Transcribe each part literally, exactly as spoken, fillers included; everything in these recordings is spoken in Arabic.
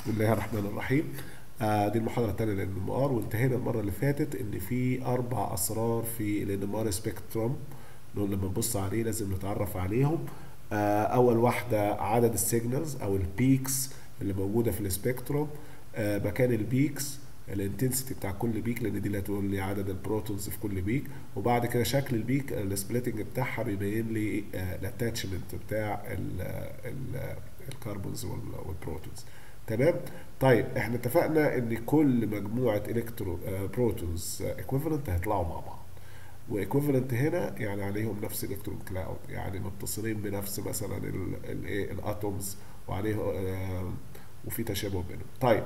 بسم الله الرحمن الرحيم. آه دي المحاضرة الثانية للان ام ار، وانتهينا المرة اللي فاتت ان في اربع اسرار في الان ام ار سبيكتروم دول لما نبص عليه لازم نتعرف عليهم. آه اول واحدة عدد السيجنالز او البيكس اللي موجودة في السبيكتروم، آه مكان البيكس، الانتنسيتي بتاع كل بيك لان دي اللي هتقول لي عدد البروتونز في كل بيك، وبعد كده شكل البيك السبليتنج بتاعها بيبين لي الاتاتشمنت بتاع الكربونز والبروتونز. تمام. طيب احنا اتفقنا ان كل مجموعه الكترو آه بروتونز ايكويفالنت هيطلعوا مع بعض، وايكويفالنت هنا يعني عليهم نفس الالكترون كلاود، يعني متصلين بنفس مثلا الايه الاتومز وعليه آه وفي تشابه بينهم. طيب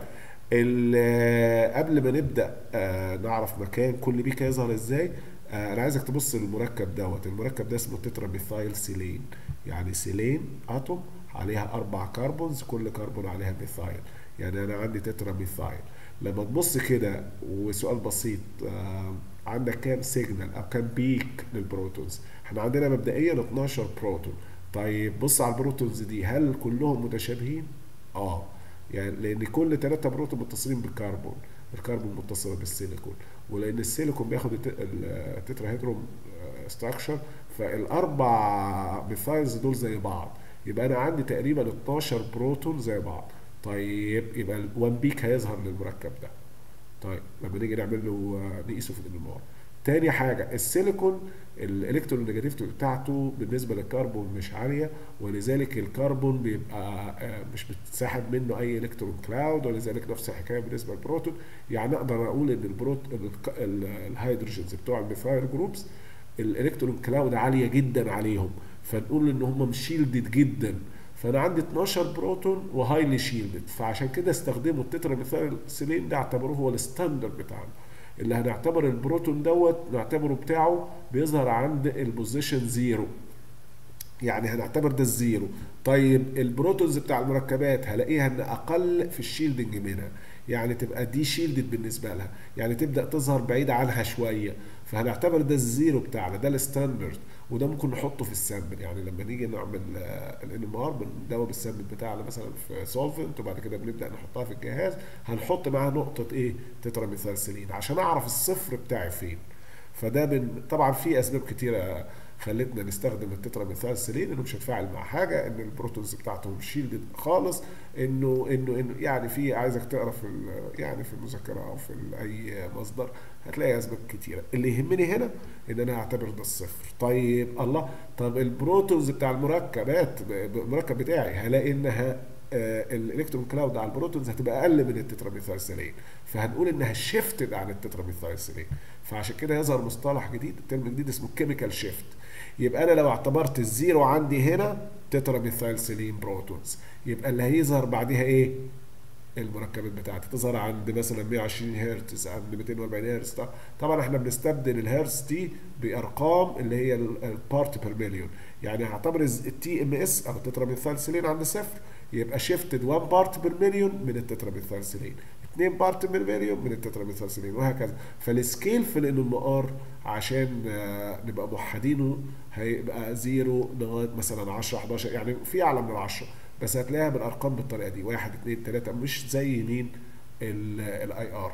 قبل ما نبدا آه نعرف مكان كل بيك هيظهر ازاي، آه انا عايزك تبص للمركب دوت. المركب ده اسمه تترا ميثايل سيلين، يعني سيلين اتوم عليها اربع كربونز، كل كربون عليها ميثايل، يعني انا عندي تترا ميثايل. لما تبص كده وسؤال بسيط، آه عندك كام سيجنال او كام بيك للبروتونز؟ احنا عندنا مبدئيا اتناشر بروتون. طيب بص على البروتونز دي، هل كلهم متشابهين؟ اه، يعني لان كل ثلاثة بروتون متصلين بالكربون، الكربون متصل بالسيليكون، ولان السيليكون بياخد التترا هيدروم ستراكشر، فالاربع ميثايلز دول زي بعض، يبقى انا عندي تقريبا اتناشر بروتون زي بعض. طيب يبقى الوان بيك هيظهر للمركب ده. طيب لما نيجي نعمل له نقيسه في الانمار. تاني حاجة السيليكون الالكترون نيجاتيفيتي بتاعته بالنسبة للكربون مش عالية، ولذلك الكربون بيبقى مش بتسحب منه اي الكترون كلاود، ولذلك نفس الحكاية بالنسبة للبروتون. يعني اقدر اقول ان البروت الهيدروجينز بتوع الميثايل جروبس الالكترون كلاود عالية جدا عليهم، فنقول ان هم شيلدد جدا. فانا عندي اتناشر بروتون وهايلي شيلدد، فعشان كده استخدموا التترا ميثايل سيلين ده، اعتبروه هو الستاندرد بتاعنا اللي هنعتبر البروتون دوت نعتبره بتاعه بيظهر عند البوزيشن زيرو، يعني هنعتبر ده الزيرو. طيب البروتونز بتاع المركبات هلاقيها ان اقل في الشيلدنج منها، يعني تبقى دي شيلدد بالنسبه لها، يعني تبدا تظهر بعيده عنها شويه، فهنعتبر ده الزيرو بتاعنا، ده الستاندرد، وده ممكن نحطه في السامبل. يعني لما نيجي نعمل الان ام ار بندوب السامبل بتاعنا مثلا في سولفنت، وبعد كده بنبدا نحطها في الجهاز، هنحط معاها نقطه ايه؟ تترا ميثايل سيلين، عشان اعرف الصفر بتاعي فين. فده من طبعا في اسباب كتيره خلتنا نستخدم التترا ميثايل سيلين، انه مش هتفاعل مع حاجه، ان البروتونز بتاعتهم شيلدد خالص، انه انه انه يعني في عايزك تقرا في يعني في المذكره او في اي مصدر هتلاقي اسباب كتيره. اللي يهمني هنا ان انا هعتبر ده الصفر. طيب الله، طب البروتونز بتاع المركبات المركب بتاعي هلاقي انها آه الالكترون كلاود على البروتونز هتبقى اقل من التترا ميثايل سيلين، فهنقول انها شيفتد عن التترا ميثايل سيلين. فعشان كده يظهر مصطلح جديد، ترم جديد اسمه كيميكال شيفت. يبقى انا لو اعتبرت الزيرو عندي هنا تترا ميثايل سيلين بروتونز، يبقى اللي هيظهر بعدها ايه؟ المركبات بتاعتي تظهر عند مثلا مية وعشرين هرتز، عند ميتين واربعين هرتز. طبعا احنا بنستبدل الهرتز دي بارقام اللي هي البارت بير مليون، يعني هعتبر التي ام اس او التترا ميثايل سيلين عند صفر، يبقى شيفتد واحد بارت بير مليون من التترا ميثايل سيلين، اتنين بارت بير مليون من التترا ميثايل سيلين، وهكذا. فالسكيل في الان ام ار عشان نبقى موحدينه هيبقى زيرو لغايه مثلا عشرة حداشر، يعني في اعلى من عشرة، بس هتلاقيها بالارقام بالطريقه دي واحد اتنين تلاته، مش زي مين الاي ار.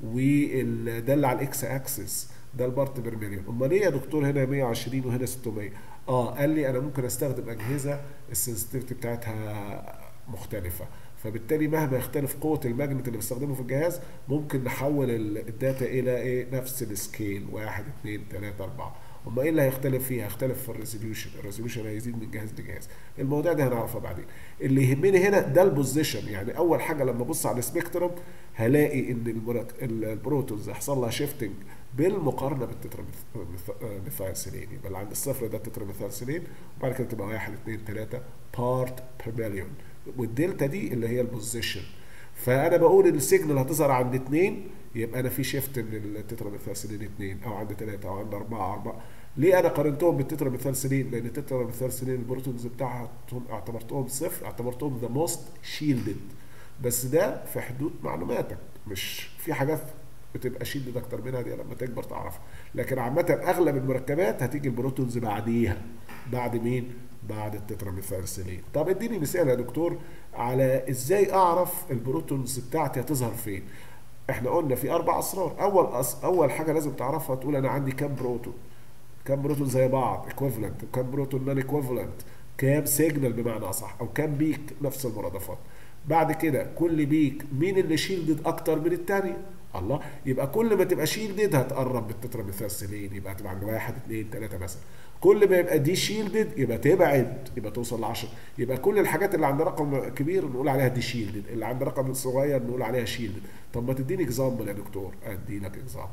وده اللي على الاكس اكسس ده البارت بير مليون. امال ايه يا دكتور هنا مية وعشرين وهنا ستمية؟ اه قال لي انا ممكن استخدم اجهزه السنسيتيفيتي بتاعتها مختلفه، فبالتالي مهما يختلف قوه الماجنت اللي بستخدمه في الجهاز ممكن نحول الداتا الى ايه؟ نفس السكيل واحد اتنين تلاته اربعه. اما ايه اللي هيختلف فيها؟ هيختلف في الريزوليوشن، الريزوليوشن هيزيد من جهاز لجهاز. المواضيع دي هنعرفها بعدين. اللي يهمني هنا ده البوزيشن، يعني اول حاجه لما ابص على السبيكترم هلاقي ان البروتونز هيحصل لها شيفتنج بالمقارنه بالتترا ميثايل سيلين، يبقى اللي عند الصفر ده التترا ميثايل سيلين، وبعد كده تبقى واحد اتنين تلاته بارت بير مليون، والدلتا دي اللي هي البوزيشن. فانا بقول ان السيجنال هتظهر عند اتنين، يبقى انا في شيفت من التترا ميثايل سيلين اتنين، او عند تلاته، او عند اربعه اربعه. ليه انا قارنتهم بالتترا ميثايل سيلين؟ لان التترا ميثايل سيلين البروتونز بتاعتهم اعتبرتهم صفر، اعتبرتهم ذا موست شيلدد، بس ده في حدود معلوماتك، مش في حاجات بتبقى شيلدد اكتر منها، دي لما تكبر تعرفها. لكن عامه اغلب المركبات هتيجي البروتونز بعديها، بعد مين؟ بعد التتراميثايلسيلين. طب اديني مثال يا دكتور على ازاي اعرف البروتونز بتاعتي هتظهر فين. احنا قلنا في اربع اسرار. اول أس... اول حاجه لازم تعرفها تقول انا عندي كام بروتون، كام بروتون زي بعض ايكويفالنت، وكام بروتون نون ايكويفالنت، كام سيجنال بمعنى اصح، او كام بيك نفس المرادفات. بعد كده كل بيك مين اللي شيلدد اكتر من الثاني. الله، يبقى كل ما تبقى شيلدد هتقرب بالتتراميثايلسيلين، يبقى هتبقى عند واحد اثنين ثلاثه مثلا. كل ما يبقى دي شيلدد يبقى تبعد، يبقى توصل ل عشرة. يبقى كل الحاجات اللي عند رقم كبير نقول عليها دي شيلدد، اللي عند رقم صغير نقول عليها شيلدد. طب ما تديني اكزامبل يا دكتور. ادي لك اكزامبل.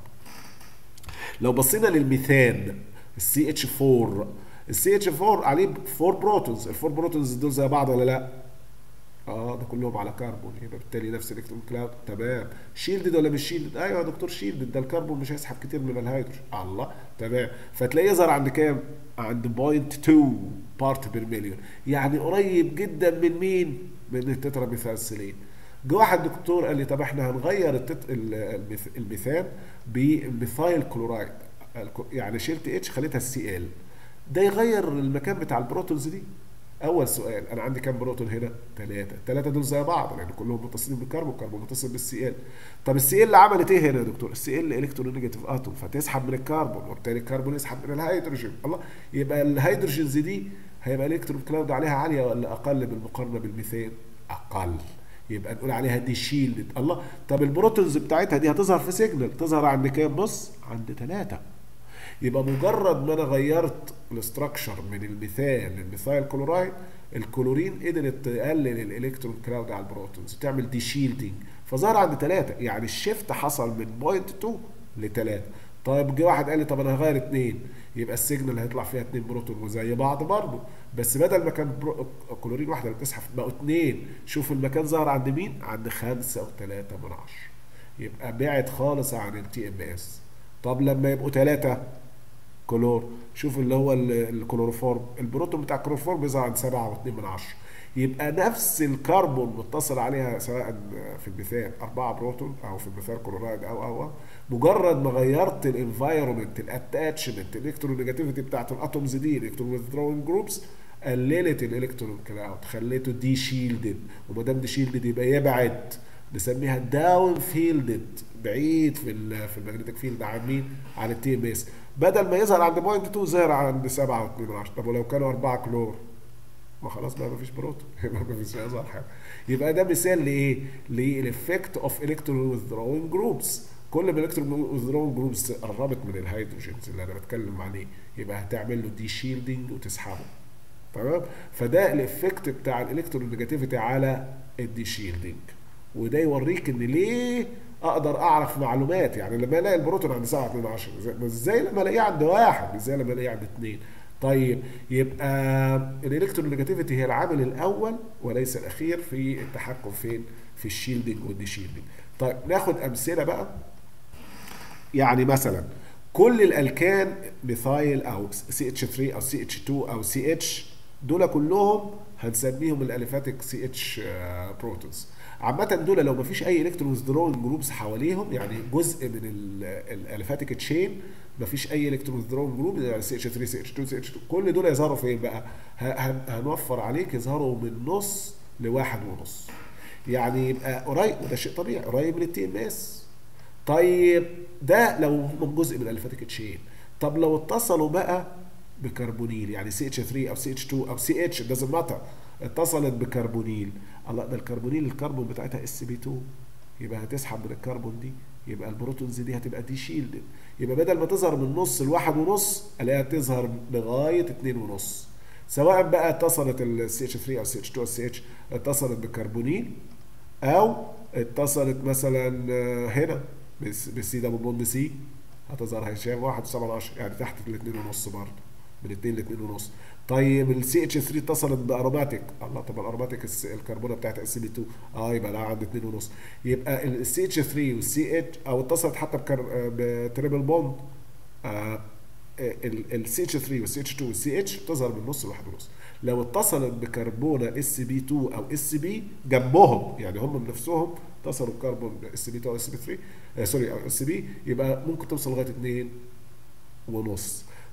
لو بصينا للميثان السي اتش أربعة، السي اتش أربعة عليه أربعة بروتونز، الفور بروتونز دول زي بعض ولا لا؟ اه ده كلهم على كربون، يبقى بالتالي نفس الالكترون كلاود. تمام. شيلدد ولا مش شيلدد؟ ايوه يا دكتور شيلدد، ده الكربون مش هيسحب كتير من الهيدروجين. الله. تمام. فتلاقيه يظهر عند كام؟ عند صفر فاصلة اتنين بارت بير مليون، يعني قريب جدا من مين؟ من التتراميثايلسيلين. جه واحد دكتور قال لي طب احنا هنغير التت... الميث... الميثان بميثايل كلورايد، يعني شلت اتش خليتها السي ال، ده يغير المكان بتاع البروتونز دي. اول سؤال، انا عندي كام بروتون هنا؟ ثلاثه، الثلاثه دول زي بعض لان كلهم متصلين بالكربون، الكربون متصل بالسي ال. طب السي ال عملت ايه هنا يا دكتور؟ السي ال الكترونيجاتيف اتوم، فتسحب من الكربون وبالتالي الكربون يسحب من الهيدروجين. الله، يبقى الهيدروجينز دي هيبقى الالكترون كلاود عليها عاليه ولا اقل بالمقارنه بالميثان؟ اقل، يبقى نقول عليها دي شيلد. الله. طب البروتونز بتاعتها دي هتظهر في سيجنال، تظهر عند كام؟ بص عند ثلاثه. يبقى مجرد ما انا غيرت الاستراكشر من الميثان للميثايل كلورايد، الكلورين قدرت تقلل الالكترون كلاود على البروتونز، تعمل دي شيلدنج، فظهر عند ثلاثه، يعني الشيفت حصل من بوينت اتنين ل ثلاثة. طيب جه واحد قال لي طب انا هغير اثنين، يبقى السيجنال هيطلع فيها اثنين بروتون وزي بعض برضه، بس بدل ما كان برو... كلورين واحده اللي بتسحب بقوا اثنين. شوف المكان ظهر عند مين؟ عند خمسة وثلاثة من عشرة، يبقى بعد خالص عن التي ام اس. طب لما يبقوا ثلاثة كلور، شوف اللي هو الكلوروفورم، البروتون بتاع الكلوروفورم بيظهر عند سبعة واتنين من عشرة، يبقى نفس الكربون متصل عليها سواء في الميثان أربعة بروتون او في الميثان كلورايد او او او مجرد ما غيرت الانفايرمنت الاتاتشمنت الالكترونيجاتيفيتي بتاعت الاتومز دي الكترون ويذدروينج جروبس، قللت الالكترون كلاود، خليته دي شيلدد، وما دام دي شيلدد يبقى يبعد، نسميها داون فيلدد، بعيد في ال في المagnetic فيلد عن مين؟ عن التي ام اس. بدل ما يظهر عند بوينت اتنين ظهر عند سبعة واتنين من عشرة. طب ولو كانوا أربعة كلور؟ ما خلاص بقى مفيش بروتون، يبقى مفيش هيظهر حاجه. يبقى ده مثال لايه؟ للافكت اوف الكترون withdrawing جروبس. كل ما الالكترون withdrawing جروبس قربت من الهيدروجينز اللي انا بتكلم عليه، يبقى هتعمل له دي شيلدنج وتسحبه. تمام؟ فده الافكت بتاع الالكترون نيجاتيفيتي على الدي شيلدنج، وده يوريك ان ليه اقدر اعرف معلومات. يعني لما الاقي البروتون عند سبعة واتنين من عشرة، ازاي لما الاقيه عند واحد، ازاي لما الاقيه عند اتنين. طيب يبقى الالكترون نيجاتيفيتي هي العامل الاول وليس الاخير في التحكم فين؟ في الشيلدنج والدي شيلدنج. طيب ناخد امثله بقى. يعني مثلا كل الالكان ميثايل او سي اتش ثلاثة او سي اتش اتنين او سي اتش، دول كلهم هنسميهم الاليفاتيك سي اتش بروتونز. عامة دول لو مفيش اي الكترون withdrawing جروبس حواليهم، يعني جزء من الاليفاتيك تشين مفيش اي الكترون withdrawing جروب، يعني سي اتش ثلاثة سي اتش اتنين سي اتش اتنين، كل دول يظهروا فين بقى؟ هنوفر عليك يظهروا من نص لواحد ونص، يعني يبقى قريب، وده شيء طبيعي قريب من التي ام اس. طيب ده لو هم جزء من الاليفاتيك تشين. طب لو اتصلوا بقى بكربونيل، يعني سي اتش ثلاثة او سي اتش اتنين او سي اتش دازنت ماتر، اتصلت بكربونيل، الله ده الكربونيل الكربون بتاعتها اس بي اتنين، يبقى هتسحب من الكربون دي، يبقى البروتونز دي هتبقى دي شيلدد، يبقى بدل ما تظهر من نص لواحد ونص الاقيها تظهر لغايه اتنين ونص. سواء بقى اتصلت السي اتش ثلاثة او سي اتش اتنين او سي اتش اتصلت بكربونيل، او اتصلت مثلا هنا بالسي دبل بوند سي، هتظهر هشام واحد وسبعة من عشرة، يعني تحت الاثنين ونص برضه، من اتنين ل اتنين ونص. طيب السي اتش ثلاثة اتصلت باروماتيك، الله طب الاروماتيك الكربونه بتاعت اس بي اتنين، اه يبقى لها عند اتنين ونص. يبقى السي اتش ثلاثة والسي اتش او اتصلت حتى بكر... بتريبل بوند، آه السي اتش ثلاثة والسي اتش اتنين والسي اتش بتظهر من نص لواحد ونص. لو اتصلت بكربونه اس بي اتنين او اس بي جنبهم، يعني هم بنفسهم اتصلوا بكربون اس بي اتنين او اس بي ثلاثة، آه سوري او اس بي، يبقى ممكن توصل لغايه اتنين ونص.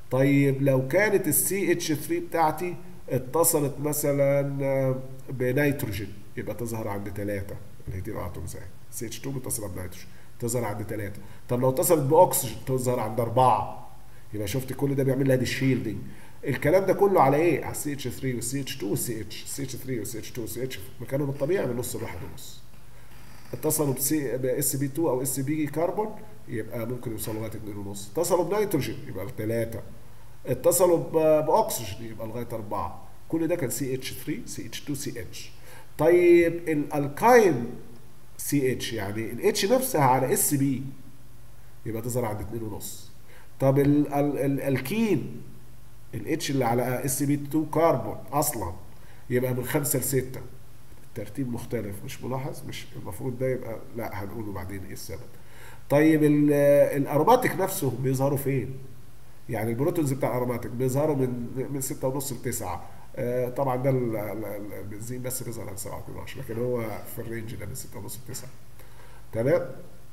طيب لو كانت السي اتش ثري بتاعتي اتصلت مثلا آه، بنيتروجين يبقى تظهر عند ثلاثة، الهيتيرو اتومز اهي، سي اتش اتنين متصله بنيتروجين تظهر عند ثلاثة. طب لو اتصلت باكسجين تظهر عند أربعة. يبقى شفت كل ده بيعمل لها دي شيلدنج. الكلام ده كله على ايه؟ على السي اتش ثري والسي اتش اتنين والسي اتش، السي اتش ثري والسي اتش اتنين والسي اتش مكانهم الطبيعي من نص لواحد ونص. اتصلوا بسي باس بي اتنين او اس بي كربون يبقى ممكن يوصلوا لغايه اتنين ونص. اتصلوا بنيتروجين يبقى ثلاثة. اتصلوا ب- باكسجين يبقى لغايه أربعة. كل ده كان سي اتش ثري سي اتش اتنين سي اتش. طيب الالكاين سي اتش يعني الاتش نفسها على اس بي يبقى تظهر عند اتنين ونص. طب ال- ال- ال- الكين الاتش اللي على اس بي اتنين كربون اصلا يبقى من خمسة ل ستة. الترتيب مختلف مش ملاحظ؟ مش المفروض ده يبقى، لا هنقوله بعدين ايه السبب. طيب ال- الاروماتيك نفسه بيظهروا فين؟ يعني البروتونز بتاع الاروماتيك بيظهروا من من ستة ونص ل تسعة. آه، طبعا ده ال- ال- البنزين بس بيظهر عند سبعة واتنين من عشرة، لكن هو في الرينج ده من ستة ونص ل تسعة. تمام.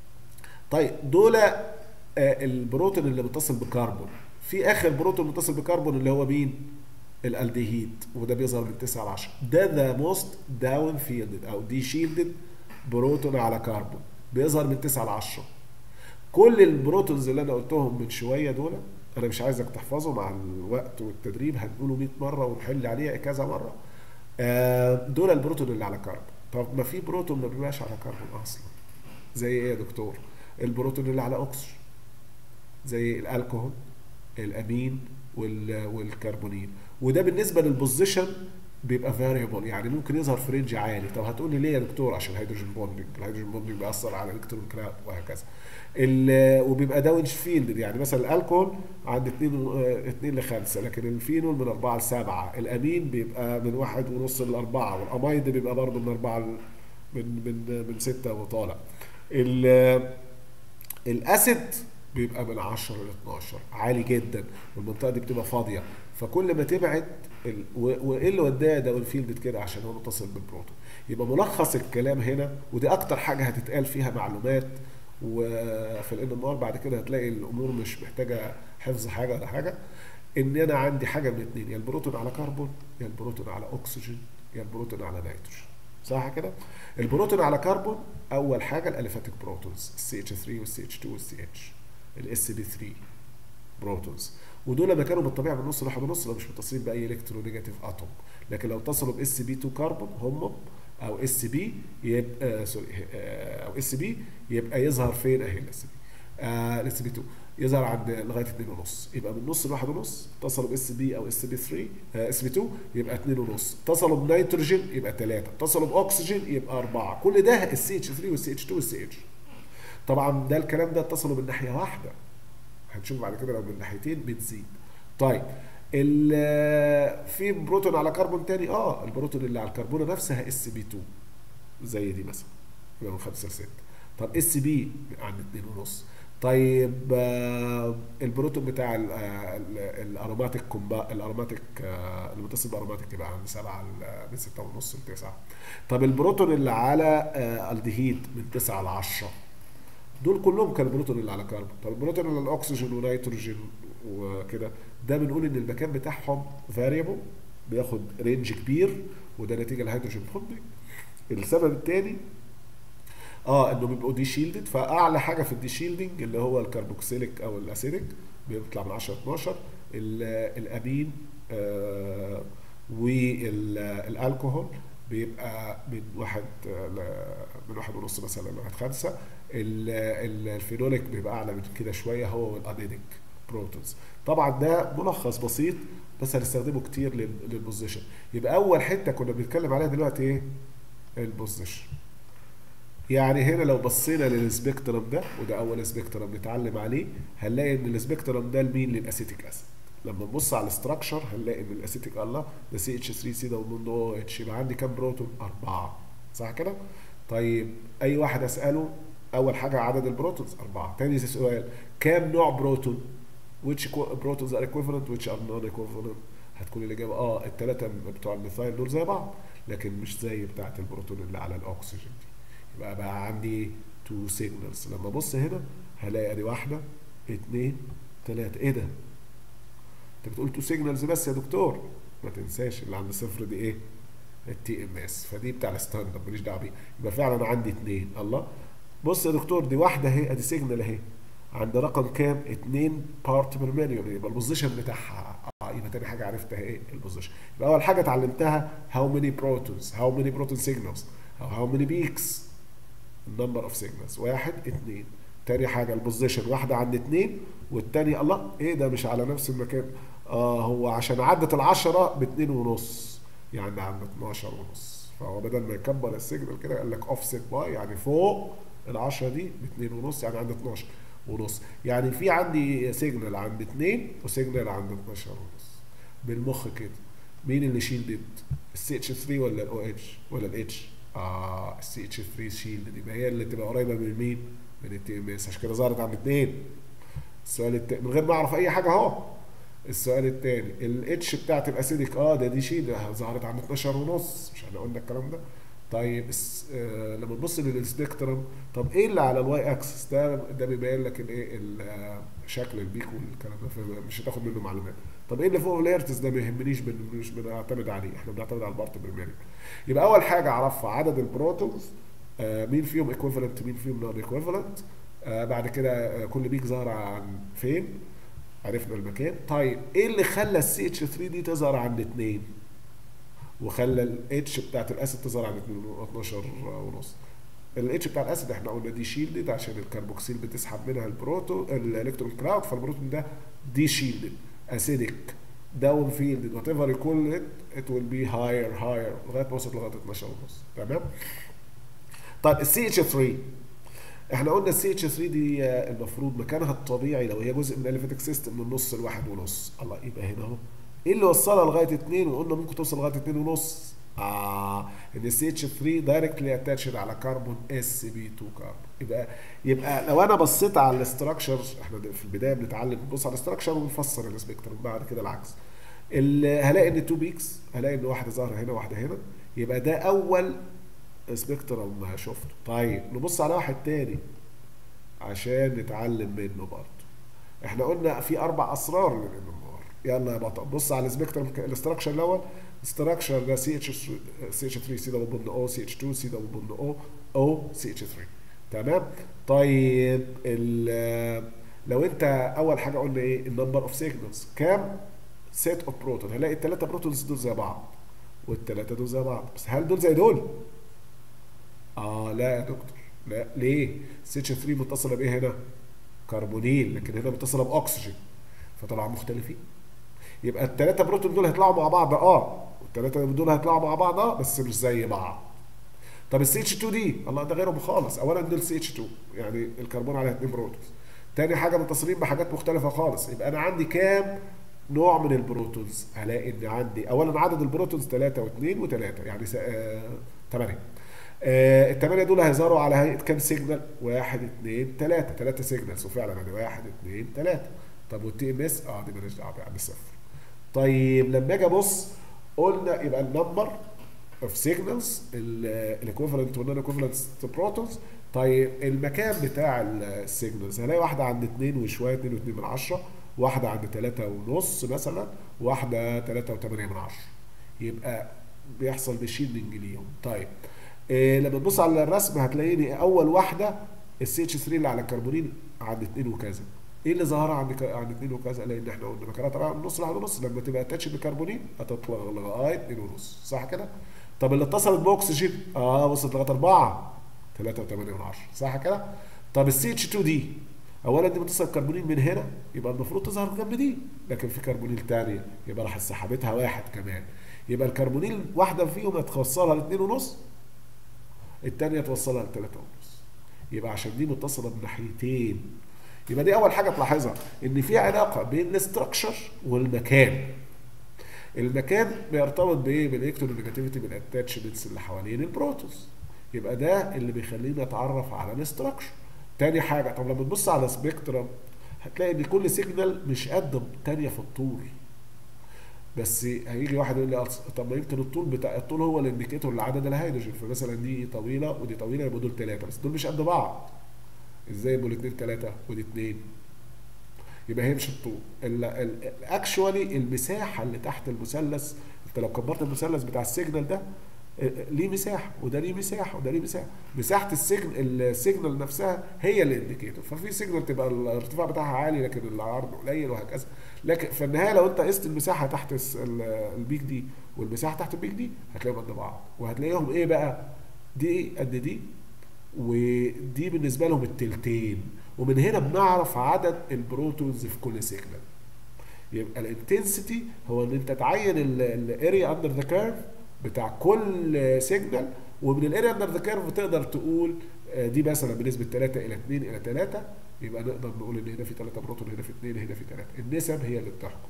طيب دول آه، البروتون اللي متصل بكربون. في اخر بروتون متصل بكربون اللي هو مين؟ الالديهيد، وده بيظهر من تسعة ل عشرة. ده ذا موست داون فيلدد او دي شيلدد بروتون على كربون، بيظهر من تسعة ل عشرة. كل البروتونز اللي انا قلتهم من شويه دول انا مش عايزك تحفظه، مع الوقت والتدريب هنقوله مية مره ونحل عليه كذا مره. آه، دول البروتون اللي على كربون. طب ما في بروتون ما بيبقاش على كربون اصلا. زي ايه يا دكتور؟ البروتون اللي على اكسجين، زي الالكوهول، الامين، وال- والكربونيل. وده بالنسبه للبوزيشن بيبقى فاريبل، يعني ممكن يظهر في رينج عالي. طب هتقول لي ليه يا دكتور؟ عشان الهيدروجين بوندنج، الهيدروجين بوندنج بيأثر على الالكترون كلاب وهكذا. ال- وبيبقى داون فيلد، يعني مثلا الالكول عند اتنين اتنين ل خمسة، لكن الفينول من أربعة ل سبعة، الامين بيبقى من واحد ونص ل أربعة، والامايد بيبقى برضه من أربعة ل- من من من ستة وطالع. ال- الاسيد بيبقى من عشرة ل اتناشر، عالي جدا، والمنطقه دي بتبقى فاضيه. فكل ما تبعد ال... و- وايه اللي وداه داون فيلد كده؟ عشان هو متصل بالبروتون. يبقى ملخص الكلام هنا، ودي اكتر حاجه هتتقال فيها معلومات، وفي الان ام ار بعد كده هتلاقي الامور مش محتاجه حفظ حاجه ولا حاجه. ان انا عندي حاجه من اتنين، يا البروتون على كربون، يا البروتون على اكسجين، يا البروتون على نيتروجين. صح كده؟ البروتون على كربون اول حاجه الاليفاتيك بروتونز، السي اتش ثري والسي اتش اتنين والسي اتش، الاس بي ثري بروتونز. ودول لما كانوا بالطبيعه من نص لواحد ونص لو مش متصلين باي الكترونيجاتيف اتوم. لكن لو اتصلوا باس بي اتنين كربون هم، او اس بي يبقى آه سوري آه او اس بي يبقى يظهر فين؟ اهي الاس بي، الاس بي اتنين يظهر عند لغايه اتنين ونص. يبقى من نص لواحد ونص. اتصلوا باس بي او اس بي ثري اس بي اتنين يبقى اتنين ونص. اتصلوا بنيتروجين يبقى ثلاثة. اتصلوا باكسجين يبقى أربعة. كل ده السي اتش ثري والسي اتش اتنين والسي اتش. طبعا ده الكلام ده اتصلوا من ناحيه واحده، هنشوف بعد كده لو من ناحيتين بتزيد. طيب ال- في بروتون على كربون تاني، اه البروتون اللي على الكربونه نفسها اس بي اتنين زي دي مثلا يبقى من خمسة ل ستة. طب اس بي عند اتنين ونص. طيب آه، البروتون بتاع ال- آه، ال- الاروماتيك كومبا الاروماتيك آه، المتصل باروماتيك يبقى عند سبعة ل- من ستة ونص ل تسعة. طب البروتون اللي على آه، الدهيد من تسعة ل عشرة. دول كلهم كانوا البروتون اللي على كربون. طب البروتون اللي على الاكسجين ونيتروجين وكده، ده بنقول ان المكان بتاعهم فاريبل، بياخد رينج كبير، وده نتيجه الهيدروجين بوندنج. السبب الثاني اه انه بيبقوا دي شيلدد، فاعلى حاجه في الدي شيلدنج اللي هو الكربوكسيليك او الاسيديك بيطلع من عشرة ل اتناشر. ال- الامين آه والالكوهول بيبقى من واحد ل- من واحد ونص مثلا لغايه خمسه. ال- ال- الفينوليك بيبقى اعلى من كده شويه، هو والانيديك بروتونز. طبعا ده ملخص بسيط بس هنستخدمه كتير لل- للبوزيشن. يبقى اول حته كنا بنتكلم عليها دلوقتي ايه؟ البوزيشن. يعني هنا لو بصينا للسبيكترم ده، وده اول سبيكترم نتعلم عليه، هنلاقي ان السبيكترم ده لمين؟ للاسيتيك اسيد. لما نبص على الاستراكشر هنلاقي ان الاسيتيك، الله ده سي اتش ثري سي ده ومن او اتش، يبقى عندي كام بروتون؟ اربعه. صح كده؟ طيب اي واحد اساله اول حاجه عدد البروتونز اربعه. تاني سؤال كام نوع بروتون؟ which proteins are equivalent which are non equivalent؟ هتكون الاجابه اه الثلاثه بتوع الميثايل دول زي بعض، لكن مش زي بتاعه البروتون اللي على الاكسجين دي. يبقى بقى عندي تو سيجنالز. لما ابص هنا هلاقي ادي واحده اتنين تلاته. ايه ده؟ انت بتقول تو سيجنالز بس يا دكتور. ما تنساش اللي عند صفر دي ايه؟ التي ام اس، فدي بتاع الستاندرد ماليش دعوه بيه. يبقى فعلا عندي اتنين. الله، بص يا دكتور دي واحده اهي، ادي سيجنال اهي عند رقم كام؟ اتنين بارت بير مليون، يبقى البوزيشن بتاعها. اه يبقى تاني حاجه عرفتها ايه؟ البوزيشن. يبقى اول حاجه اتعلمتها هاو ماني بروتونز، هاو ماني بروتون سيجنالز، او هاو ماني بيكس، النمبر اوف سيجنالز، واحد اتنين. تاني حاجه البوزيشن، واحده عند اتنين والتانية الله ايه ده مش على نفس المكان؟ اه هو عشان عدت العشرة باتنين ونص، يعني عند اتناشر ونص، فهو بدل ما يكبر السيجنال كده قال لك اوفست باي، يعني فوق العشرة دي باتنين ونص، يعني عند اتناشر ونص. يعني في عندي سيجنال عند اتنين وسيجنال عند اتناشر ونص. بالمخ كده مين اللي شيلدد؟ السي اتش ثري ولا الاو اتش ولا الاتش؟ اه السي اتش ثري شيلدد، يبقى هي اللي تبقى قريبه من مين؟ من التي ام اس، عشان كده ظهرت عند اتنين. السؤال التاني من غير ما اعرف اي حاجه اهو. السؤال الثاني الاتش بتاعت الاسيديك، اه ده دي شيل ظهرت عند اتناشر ونص، مش احنا قلنا الكلام ده؟ طيب آه لما تبص للسبيكترم، طب ايه اللي على الواي اكسس ده؟ ده بيبين لك الايه شكل البيك والكلام ده، مش هتاخد منه معلومات. طب ايه اللي فوق الهيرتز ده؟ ما يهمنيش، مش بنعتمد عليه، احنا بنعتمد على البارت بريميري. يبقى اول حاجه اعرفها عدد البروتونز، آه مين فيهم ايكويفالنت مين فيهم نون ايكويفالنت. آه بعد كده آه كل بيك ظاهره عن فين، عرفنا المكان. طيب ايه اللي خلى السي اتش ثري دي تظهر عند اتنين وخلى الاتش بتاعت الاسيد تظهر عند اتناشر ونص؟ الاتش بتاع الاسيد احنا قلنا دي شيلدد عشان الكربوكسيل بتسحب منها البروتون الالكترون كلاود، فالبروتون ده دي شيلدد اسيدك داون فيلد وات ايفر يكون ات ات ويل بي هاير هاير لغايه ما وصلت لغايه اتناشر ونص. تمام. طيب السي اتش ثري، احنا قلنا السي اتش ثري دي المفروض مكانها الطبيعي لو هي جزء من الاليفيتك سيستم من النص لواحد ونص. الله، يبقى هنا اهو ايه اللي وصلها لغايه اتنين وقلنا ممكن توصل لغايه اتنين ونص؟ اه ان السي اتش ثري دايركتلي اتاتشد على كربون اس بي تو كربون. يبقى يبقى لو انا بصيت على الاستراكشر، احنا في البدايه بنتعلم نبص على الاستراكشر ونفسر السبيكترم، بعد كده العكس. هلاقي ان تو بيكس، هلاقي ان واحده ظاهره هنا واحده هنا، يبقى ده اول سبيكترم ما شفته. طيب نبص على واحد تاني عشان نتعلم منه برضه. احنا قلنا في اربع اسرار للام ام ار. يلا يا بطل بص على السبيكترم الاستراكشر الاول. الاستراكشر ده سي اتش سي اتش ثري سي دبل بوند او سي اتش تو سي دبل بوند او او سي اتش ثري. تمام. طيب لو انت اول حاجه قلنا ايه؟ النمبر اوف سيجنالز كام؟ سيت اوف بروتون. هلاقي الثلاثه بروتونز دول زي بعض والثلاثه دول زي بعض، بس هل دول زي دول؟ اه لا يا دكتور، لا. ليه؟ سي اتش ثري متصله بايه هنا؟ كربونيل، لكن هنا متصله باكسجين، فطبعا مختلفين. يبقى الثلاثه بروتون دول هيطلعوا مع بعض اه، والثلاثه دول هيطلعوا مع بعض اه، بس مش زي بعض. طب السي اتش تو دي الله ده غيرهم خالص. اولا دول سي اتش تو يعني الكربون عليها اتنين بروتونز. تاني حاجه متصلين بحاجات مختلفه خالص. يبقى انا عندي كام نوع من البروتونز؟ هلاقي ان عندي اولا عدد البروتونز ثلاثة و2 و3، يعني ثمانية. آه الثمانية دول هيظهروا على هيئة كام سيجنال؟ واحد اثنين ثلاثة، ثلاثة سيجنالز، وفعلا ادي واحد اثنين ثلاثة. طب والتي ام اس اه دي مالهاش دعوة يعني صفر. طيب لما اجي ابص قلنا يبقى النمبر اوف سيجنالز الايكوفالنت والنون ايكوفالنت بروتونز. طيب المكان بتاع السيجنالز هلاقي واحدة عند اثنين وشوية، اثنين واتنين من عشرة، واحدة عند ثلاثة ونص مثلا، واحدة ثلاثة وثمانية من عشرة. يبقى بيحصل بشيلنج ليهم. طيب إيه لما تبص على الرسم هتلاقيني اول واحده السي اتش ثري اللي على الكربونيل عند اتنين وكذا. ايه اللي ظهر عند عند اتنين وكذا؟ لان احنا قلنا مكانها طبعا نص لحد نص، لما تبقى اتاتش بالكربونيل هتطلع لغايه اتنين ونص، صح كده؟ طب اللي اتصلت باكسجين اه وصلت لغايه اربعة، ثلاثة وثمانية من عشرة، صح كده؟ طب السي اتش تو دي اولا دي متصل كربونيل من هنا، يبقى المفروض تظهر جنب دي، لكن في كربونيل ثانيه يبقى راح سحبتها واحد كمان، يبقى الكربونيل واحده فيهم هتوصلها لاثنين ونص، الثانيه توصلها لثلاثة ونص. يبقى عشان دي متصله بناحيتين. يبقى دي اول حاجه تلاحظها، ان في علاقه بين الاستراكشر والمكان. المكان بيرتبط بايه؟ بالالكترونيجاتيفيتي بالاتاتشمنتس اللي حوالين البروتوس. يبقى ده اللي بيخلينا نتعرف على الاستراكشر. تاني حاجه، طب لما تبص على سبيكترم هتلاقي ان كل سيجنال مش قد الثانيه في الطول. بس هيجي واحد يقول لي طب ما يمكن الطول بتاع الطول هو الانديكيتور لعدد الهيدروجين، فمثلا دي طويله ودي طويله يبقوا دول ثلاثه، بس دول مش قد بعض. ازاي يبقوا الاثنين ثلاثه ودي اثنين؟ يبقى هي مش الطول. الاكشوالي المساحه اللي تحت المثلث، انت لو كبرت المثلث بتاع السيجنال ده ليه مساحه وده ليه مساحه وده ليه مساحه، مساحه السيجنال السيجنال نفسها هي اللي انديكيتور. ففي سيجنال تبقى الارتفاع بتاعها عالي لكن العرض قليل وهكذا. لكن في النهايه لو انت قست المساحه تحت البيك دي والمساحه تحت البيك دي هتلاقيهم قد بعض، وهتلاقيهم ايه بقى؟ دي قد دي ودي بالنسبه لهم التلتين. ومن هنا بنعرف عدد البروتونز في كل سيجنال. يبقى الانتنسيتي هو ان انت تعين الاريا اندر ذا كيرف بتاع كل سيجنال، ومن الاريا اندر ذا كيرف تقدر تقول دي مثلا بنسبه ثلاثة الى اثنين الى ثلاثة، يبقى نقدر نقول ان هنا في ثلاثة بروتون، هنا في اثنين، هنا في ثلاثة. النسب هي اللي بتحكم.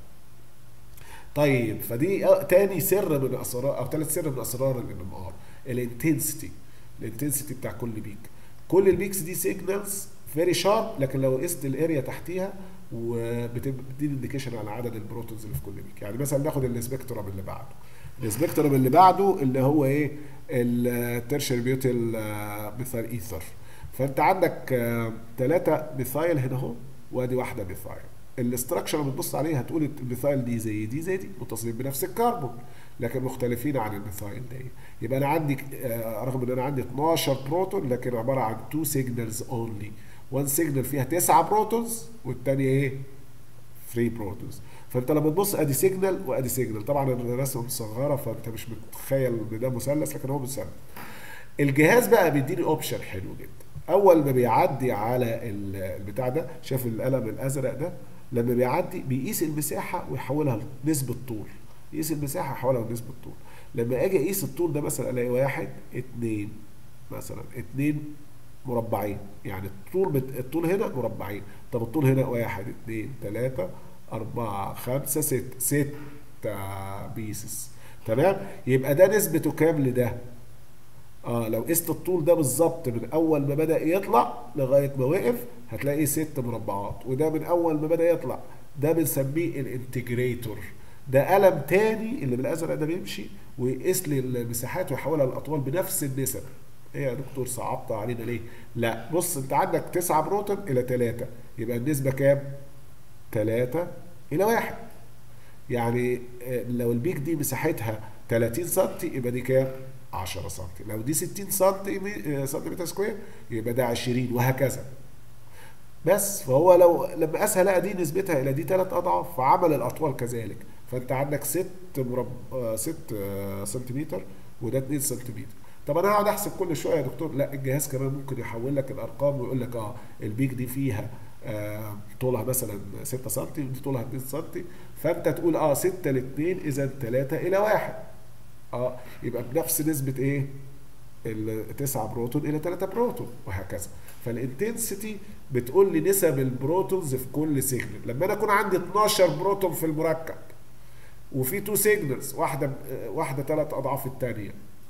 طيب فدي تاني سر من اسرار او ثالث سر من اسرار الان ام ار، الانتنسيتي. الانتنسيتي بتاع كل بيك. كل البيكس دي سيجنالز فيري شارب، لكن لو قست الاريا تحتيها وبتدي انديكيشن على عدد البروتونز اللي في كل بيك. يعني مثلا ناخد السبيكترم اللي بعده. السبيكترم اللي بعده اللي هو ايه؟ الترشري بيوتيل ميثايل ايثر. فانت عندك ثلاثة ميثايل هنا اهو، وادي واحده ميثايل. الاستراكشر اللي بتبص عليه هتقول الميثايل دي زي دي زي دي، متصلين بنفس الكربون لكن مختلفين عن الميثايل دي. يبقى انا عندي رغم ان انا عندي اثناشر بروتون لكن عباره عن تو سيجنالز اونلي. وان سيجنال فيها تسعة بروتونز والثانيه ايه؟ ثلاثة بروتونز. فانت لما تبص ادي سيجنال وادي سيجنال، طبعا الرسمه مصغره فانت مش متخيل ان ده مثلث لكن هو مثلث. الجهاز بقى بيديني اوبشن حلو جدا. اول ما بيعدي على البتاع ده، شايف القلم الازرق ده؟ لما بيعدي بيقيس المساحه ويحولها لنسبه طول. يقيس المساحه يحولها لنسبه طول. لما اجي اقيس الطول ده مثلا الاقي واحد اتنين مثلا اتنين مربعين، يعني الطول بت... الطول هنا مربعين. طب الطول هنا واحد اتنين تلاته اربعه خمسه سته سته بيسز. تمام؟ يبقى ده نسبته كام لده؟ اه لو قست الطول ده بالظبط من اول ما بدا يطلع لغايه ما وقف هتلاقيه ست مربعات. وده من اول ما بدا يطلع، ده بنسميه الانتجريتور. ده قلم تاني اللي بالازرق ده بيمشي ويقيس لي المساحات ويحولها لاطوال بنفس النسب. ايه يا دكتور صعبت علينا ليه؟ لا بص، انت عندك تسعة بروتون الى ثلاثة، يبقى النسبه كام؟ ثلاثة الى واحد. يعني لو البيك دي مساحتها ثلاثين سم يبقى دي كام؟ عشرة سم. لو دي ستين سنتيمتر سكوير يبقى ده عشرين، وهكذا. بس فهو لو لما قاسها لقى دي نسبتها الى دي ثلاث اضعاف فعمل الاطوال كذلك. فانت عندك ست مربع ست سنتيمتر وده اتنين سنتيمتر. طب انا هقعد احسب كل شويه يا دكتور؟ لا، الجهاز كمان ممكن يحول لك الارقام ويقول لك اه البيك دي فيها آه طولها مثلا ستة سم ودي طولها اتنين سم، فانت تقول اه ستة ل اتنين اذا ثلاثة الى واحد. اه يبقى بنفس نسبه ايه؟ التسعة بروتون الى ثلاثة بروتون وهكذا. فالانتنسيتي بتقول لي نسب البروتونز في كل سيجنال. لما انا اكون عندي اتناشر بروتون في المركب وفي تو سيجنالز، واحده واحده ثلاث اضعاف الثانيه،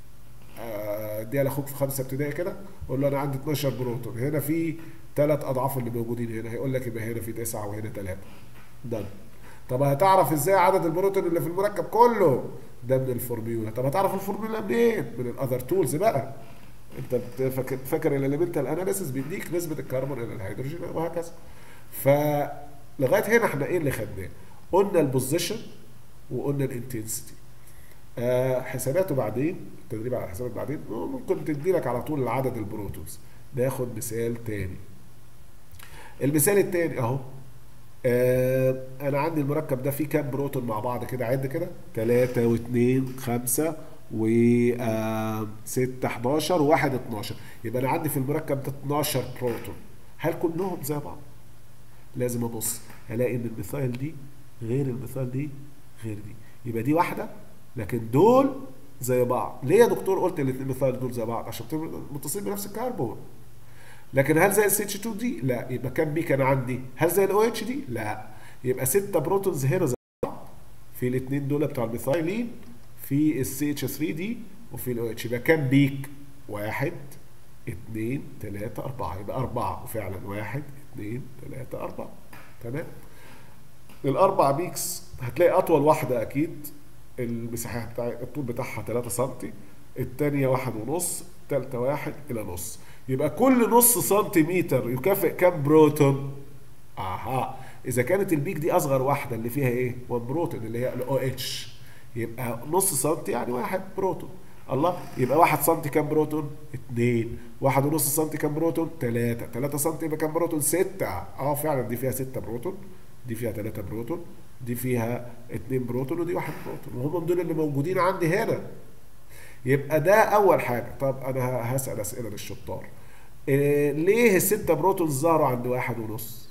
اديها لاخوك في خمسه ابتدائي كده، قول له انا عندي اتناشر بروتون، هنا في ثلاث اضعاف اللي موجودين هنا، هيقول لك يبقى هنا في تسعه وهنا ثلاثه. ده طب هتعرف ازاي عدد البروتون اللي في المركب كله؟ ده من الفورميولا. طب هتعرف الفورميولا منين؟ من الاذر تولز بقى. انت فاكر فاكر الاليمنتال اناليسيس بيديك نسبه الكربون الى الهيدروجين وهكذا. فلغايه هنا احنا ايه اللي خدناه؟ قلنا البوزيشن وقلنا الانتنسيتي. آه حساباته بعدين، التدريب على حسابات بعدين ممكن تدي لك على طول عدد البروتونز. ناخد مثال تاني. المثال التاني اهو. آه انا عندي المركب ده فيه كام بروتون مع بعض كده؟ عد كده. ثلاثة واثنين خمسة وستة حداشر وواحد اتناشر. يبقى انا عندي في المركب ده اتناشر بروتون. هل كلهم زي بعض؟ لازم ابص الاقي ان الميثايل دي غير الميثايل دي غير دي. يبقى دي واحده لكن دول زي بعض. ليه يا دكتور قلت ان الميثايل دول زي بعض؟ عشان متصلين بنفس الكربون. لكن هل زي السي اتش اتنين دي؟ لا. يبقى كام بي كان عندي؟ هل زي الاو اتش دي؟ لا. يبقى ستة بروتونز هنا زي بعض في الاثنين دول بتوع الميثايلين، في السي اتش ثلاثة دي وفي الاو اتش. يبقى كام بيك؟ واحد اثنين ثلاثة أربعة. يبقى أربعة، وفعلا واحد اثنين ثلاثة أربعة. تمام؟ الأربع بيكس هتلاقي أطول واحدة أكيد المساحة بتاع الطول بتاعها ثلاثة سم، الثانية واحد ونص، الثالثة واحد إلى نص. يبقى كل نص سنتيمتر يكافئ كام بروتون؟ أها. اذا كانت البيك دي اصغر واحده اللي فيها ايه؟ واحد بروتون اللي هي الاو اتش، يبقى نص سنتي يعني واحد بروتون. الله، يبقى واحد سنتي كام بروتون؟ اتنين. واحد ونص سنتي كام بروتون؟ تلاتة. تلاتة سنتي يبقى كام بروتون؟ ستة. اه فعلا دي فيها ستة بروتون، دي فيها تلاتة بروتون، دي فيها اتنين بروتون، ودي واحد بروتون، وهم دول اللي موجودين عندي هنا. يبقى ده اول حاجه. طب انا هسال اسئله للشطار. إيه ليه الستة بروتون ظهروا عند واحد ونص؟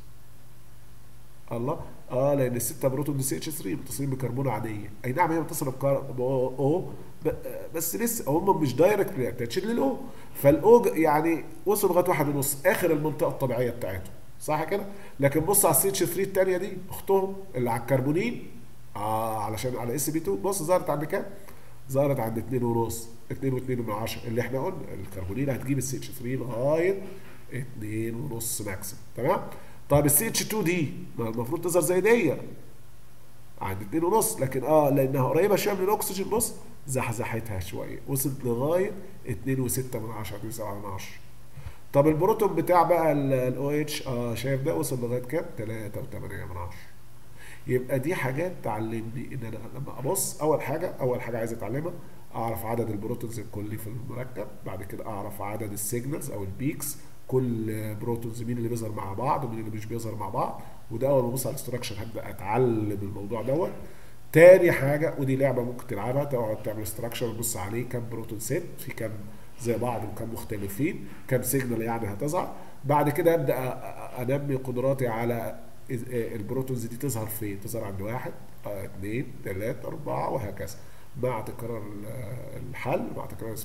الله، اه لان الستة بروتون دي سي اتش ثلاثة متصلين بكربون عاديه. اي نعم هي متصله بكربون او، بس لسه هم مش دايركت اتاتشد للاو، فالاو يعني وصل لغايه واحد ونص، اخر المنطقه الطبيعيه بتاعتهم، صح كده؟ لكن بص على السي اتش ثلاثة الثانيه دي اختهم اللي على الكربونين، اه علشان على اس بي اتنين، بص ظهرت عند كام؟ ظهرت عند اتنين ونص، اتنين واتنين من عشرة، اللي احنا قلنا الكربونين هتجيب السي اتش ثلاثة لغايه اتنين ونص ماكسيم، تمام؟ طيب السي اتش اتنين دي ما المفروض تظهر زي دي عند اتنين ونص، لكن اه لانها قريبه شويه من الاكسجين بص زحزحتها شويه، وصلت لغايه اتنين وستة من عشرة، اتنين وسبعة من عشرة. طب البروتون بتاع بقى الاو اتش اه شايف ده وصل لغايه كام؟ تلاتة وتمانية من عشرة. يبقى دي حاجات تعلمني ان انا لما ابص، اول حاجه اول حاجه عايز اتعلمها اعرف عدد البروتونز الكلي في المركب، بعد كده اعرف عدد السيجنالز او البيكس، كل بروتونز مين اللي بيظهر مع بعض ومين اللي مش بيظهر مع بعض، وده اول ما ابص على الاستراكشر هبدا اتعلم الموضوع دوت. تاني حاجه، ودي لعبه ممكن تلعبها، تقعد تعمل استراكشر وتبص عليه كام بروتون سيت، في كام زي بعض وكم مختلفين، كم سيجنال يعني هتظهر. بعد كده ابدا انمي قدراتي على البروتونز دي تظهر فين؟ تظهر عند واحد، اه اثنين، ثلاثة، أربعة، وهكذا. مع تكرار الحل، مع تكرار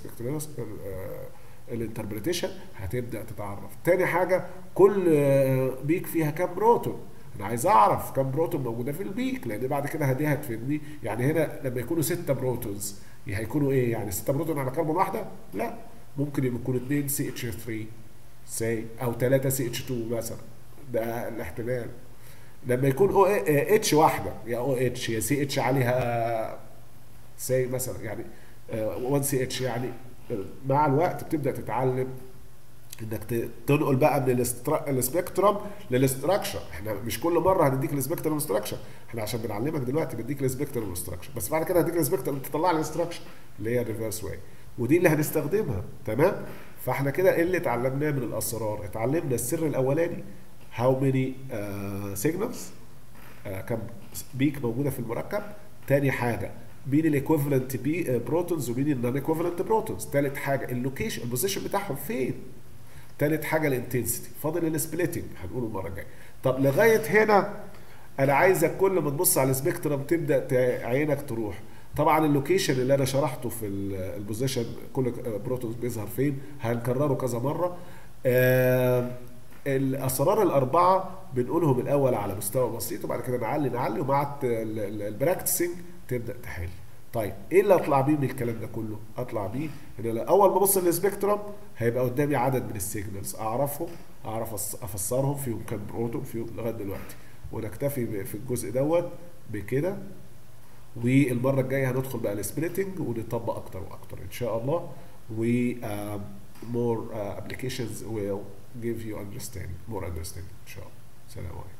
الانتربريتيشن هتبدا تتعرف. تاني حاجه، كل بيك فيها كام بروتون؟ انا عايز اعرف كام بروتون موجوده في البيك، لان بعد كده دي هتفيدني. يعني هنا لما يكونوا ستة بروتونز هيكونوا ايه؟ يعني ستة بروتون على كربون واحده؟ لا، ممكن يكونوا اتنين سي اتش ثلاثة سي او تلاتة سي اتش اتنين مثلا، ده الاحتمال. لما يكون او اتش واحده، يا او اتش يا سي اتش عليها سي مثلا، يعني واحد سي اتش، يعني مع الوقت بتبدا تتعلم انك تنقل بقى من السبيكترم للاستراكشر. احنا مش كل مره هنديك السبيكترم والاستراكشر، احنا عشان بنعلمك دلوقتي بديك السبيكترم والاستراكشر، بس بعد كده هديك السبيكترم تطلع لي الاستراكشر اللي هي الريفرس واي، ودي اللي هنستخدمها، تمام؟ فاحنا كده ايه اللي اتعلمناه من الاسرار؟ اتعلمنا السر الاولاني، هاو ماني سيجنالز، كم بيك موجوده في المركب. تاني حاجه، مين الايكوفالنت بي بروتونز ومين النون ايكوفالنت بروتونز. تالت حاجه اللوكيشن، البوزيشن بتاعهم فين. تالت حاجه الانتنسيتي. فاضل السبليتنج هنقوله المره الجايه. طب لغايه هنا انا عايزك كل ما تبص على السبيكترم تبدا عينك تروح. طبعا اللوكيشن اللي انا شرحته في البوزيشن، كل بروتون بيظهر فين، هنكرره كذا مره. آه الاسرار الاربعه بنقولهم الاول على مستوى بسيط، وبعد كده نعلي نعلي، ومع البراكتسنج تبدا تحل. طيب ايه اللي اطلع بيه من الكلام ده كله؟ اطلع بيه ان اول ما ابص للسبيكترم هيبقى قدامي عدد من السيجنالز، اعرفهم، اعرف افسرهم فيهم كام بروتون فيهم لغايه دلوقتي. ونكتفي في الجزء دوت بكده، والمره الجايه هندخل بقى السبليتنج ونطبق اكتر واكتر ان شاء الله. و uh, more uh, applications will give you understanding more understanding ان شاء الله. سلام عليكم.